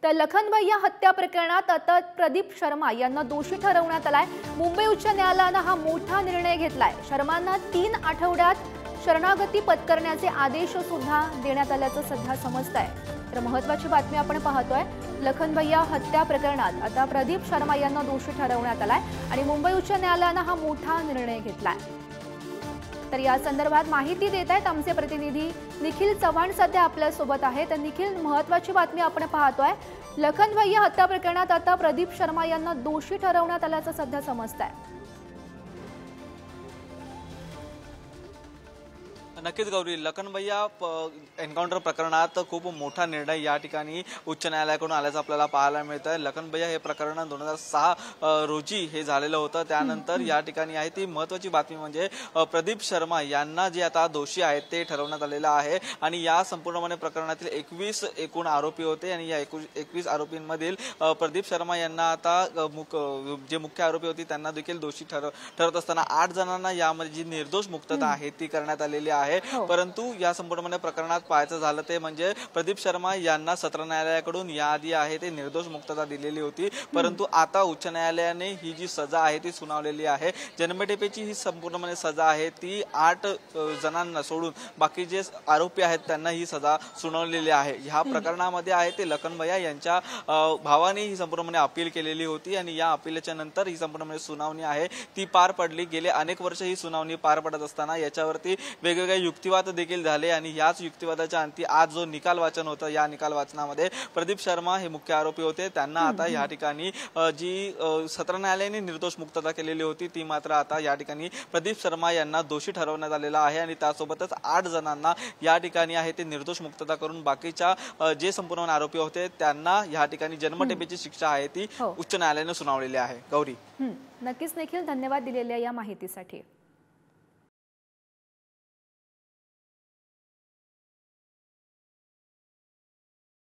तर लखन भैया हत्या प्रकरणात आता प्रदीप शर्मा यांना दोषी ठरवण्यात आलाय। मुंबई उच्च न्यायालयाने हा मोठा निर्णय घेतलाय। शर्मांना 3 आठवड्यात शरणागती पत्करण्याचे आदेश सुद्धा देण्यात आल्याचं सध्या समजतंय। तर महत्त्वाची बातमी आपण पाहतोय, लखन भैया हत्या प्रकरणात आता प्रदीप शर्मा यांना दोषी ठरवण्यात आलाय आणि मुंबई उच्च न्यायालयाने हा मोठा निर्णय घेतलाय। तर या संदर्भात माहिती देत आहेत आमचे प्रतिनिधी निखिल चव्हाण सध्या आपल्या सोबत आहेत। तर निखिल, महत्त्वाची बातमी आपण पाहतोय, लखन भैया हत्या प्रकरणात आता प्रदीप शर्मा यांना दोषी ठरवण्यात आल्याचं सध्या समजतंय। नक्कीच गौरी, लखन भैया एन्काउंटर प्रकरणात खूप मोठा निर्णय या ठिकाणी उच्च न्यायालयाकडून आल्याचं आपल्याला पाहायला मिळतं। लखन भैया हे प्रकरण 2006 रोजी हे झालेलं होतं। त्यानंतर या ठिकाणी आहे ती महत्त्वाची बातमी म्हणजे प्रदीप शर्मा यांना जे आता दोषी आहेत ते ठरवण्यात आलेलं आहे आणि या संपूर्णपणे प्रकरणातील 21 एकूण आरोपी होते आणि या 21 आरोपींमधील प्रदीप शर्मा यांना आता जे मुख्य आरोपी होते त्यांना देखील दोषी ठरवत असताना 8 जणांना यामध्ये जी निर्दोष मुक्तता आहे ती करण्यात आलेली आहे। परंतु या संपूर्ण प्रकरणात पाहायचं झालं ते म्हणजे प्रदीप शर्मा यांना सत्र न्यायालयाकडून याआधी आहे ते निर्दोष मुक्तता दिलेली होती, परंतु आता उच्च न्यायालयाने ही जी सजा आहे ती सुनावलेली आहे। जन्मठेपेची ही संपूर्ण सजा आहे ती 8 जणांना सोडून बाकी जे आरोपी आहेत त्यांना ही सजा सुनावलेली आहे। ह्या प्रकरणामध्ये आहे ते लखन भैया यांच्या भावाने ही संपूर्णपणे अपील केलेली होती आणि या अपीलच्या नंतर ही संपूर्णपणे सुनावणी आहे ती पार पडली। गेले अनेक वर्ष ही सुनावणी पार पडत असताना याच्यावरती वेगवेगळे युक्तिवाद देखील झाले आणि याच युक्तिवादाच्या अंती आज जो निकाल वाचन होतं या निकाल वाचनामध्ये प्रदीप शर्मा हे मुख्य आरोपी होते त्यांना आता या ठिकाणी जी सत्र न्यायालयाने निर्दोष मुक्तता केलेली होती ती मात्र आता या ठिकाणी प्रदीप शर्मा यांना दोषी ठरवण्यात आलेला आहे आणि त्यासोबतच 8 जणांना या ठिकाणी आहे ते निर्दोष मुक्तता करून बाकीच्या जे संपूर्ण आरोपी होते त्यांना या ठिकाणी जन्मठेपेची शिक्षा आहे ती उच्च न्यायालयाने सुनावलेली आहे। गौरी, नक्कीच निखिल, धन्यवाद दिलेल्या या माहितीसाठी।